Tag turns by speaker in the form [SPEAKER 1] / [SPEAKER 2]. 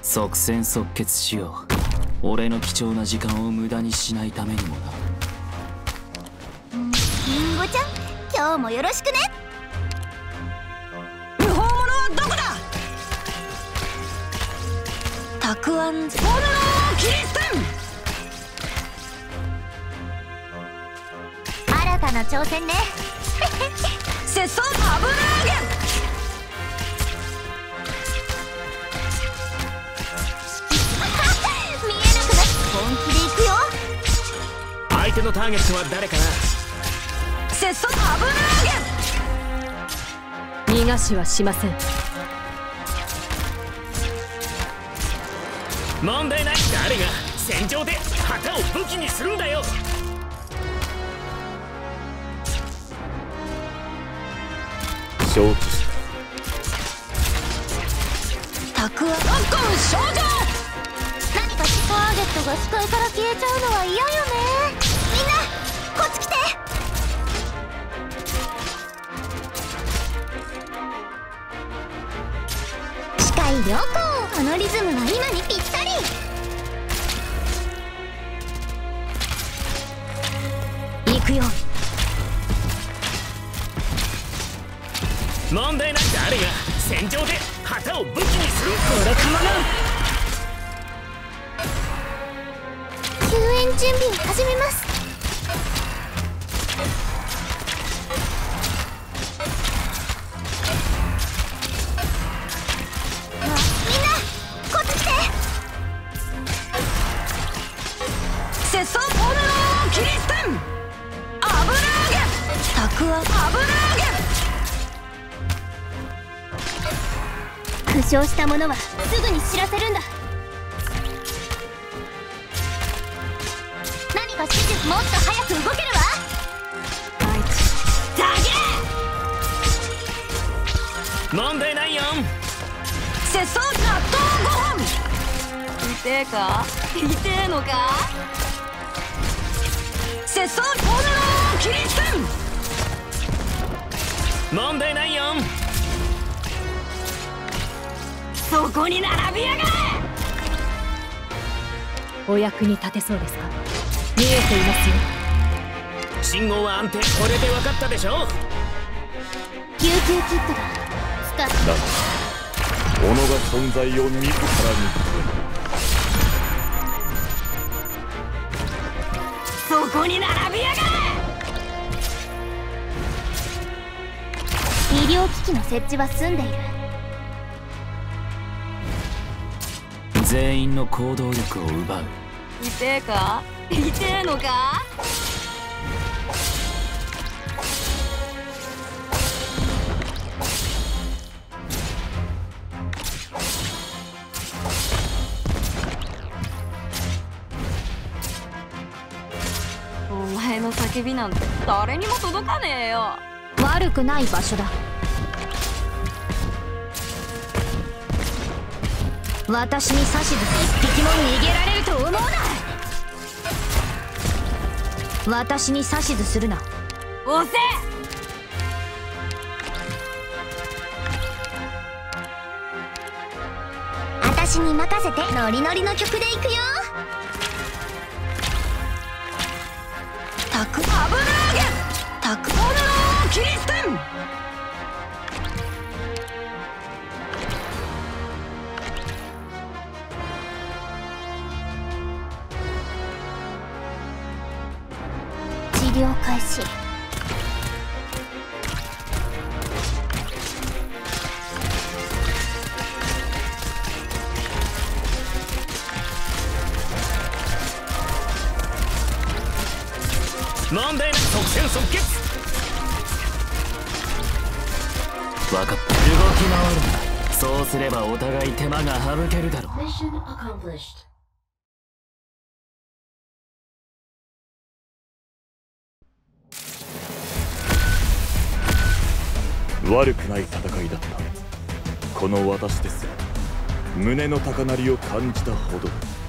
[SPEAKER 1] 即戦即決しよう。俺の貴重な時間を無駄にしないためにもな。
[SPEAKER 2] リンゴちゃん、今日もよろしくね。
[SPEAKER 3] 無法者はどこだ。たくあん本能キリステン。
[SPEAKER 2] 新たな挑戦ね。
[SPEAKER 3] 節操アブラーゲン。
[SPEAKER 2] 見えなくなっ本気でいくよ。
[SPEAKER 4] 相手のターゲットは誰かな。
[SPEAKER 3] 節操アブラーゲン。
[SPEAKER 5] 逃がしはしません。
[SPEAKER 4] 問題ない。誰が戦場で旗を武器にするんだよ。
[SPEAKER 6] 承知した。
[SPEAKER 3] たくあんロッコン少女。
[SPEAKER 2] 何かターゲットが視界から消えちゃうのは嫌よね。みんなこっち来て。視界良好。このリズムは今にぴったり。
[SPEAKER 5] 行くよ。
[SPEAKER 4] 問題ない。誰が戦場で旗を武器にする。これかまな。
[SPEAKER 2] 救援準備を始めます。みんなこっち来て。
[SPEAKER 3] 節操本能キリステン。アブラーゲン。たくあんアブラーゲン。
[SPEAKER 2] 負傷した者はすぐに知らせるんだ。何か指示。もっと早く動けるわ。
[SPEAKER 4] 問題ないよ。
[SPEAKER 3] 節操納豆ご飯。
[SPEAKER 5] 痛えか。痛えのか。
[SPEAKER 3] 節操本能キリステン。
[SPEAKER 4] 問題ないよ。
[SPEAKER 3] そこに並びやがれ。
[SPEAKER 5] お役に立てそうですか。見えていますよ。
[SPEAKER 4] 信号は安定。これで分かったでしょ。
[SPEAKER 2] 救急キットだ。使っ
[SPEAKER 6] だが己が存在を自らに。
[SPEAKER 3] そこに並びやがれ。
[SPEAKER 2] 医療機器の設置は済んでいる。
[SPEAKER 1] 全員の行動力を奪う。
[SPEAKER 5] 痛えか。痛えのか。お前の叫びなんて誰にも届かねえよ。
[SPEAKER 2] 悪くない場所だ。
[SPEAKER 5] 私に指図一匹も逃げられると思うな。私に指図するな。
[SPEAKER 3] 押せ。
[SPEAKER 2] 私に任せて。ノリノリの曲でいくよ。
[SPEAKER 3] たくアブラーゲン。たく本能キリステン。
[SPEAKER 2] 治療開始。
[SPEAKER 4] 問題ない。即戦即決。
[SPEAKER 1] 分かった。動き回るんだ。そうすればお互い手間が省けるだろう。
[SPEAKER 6] 悪くない戦いだった。この私ですら胸の高鳴りを感じたほど。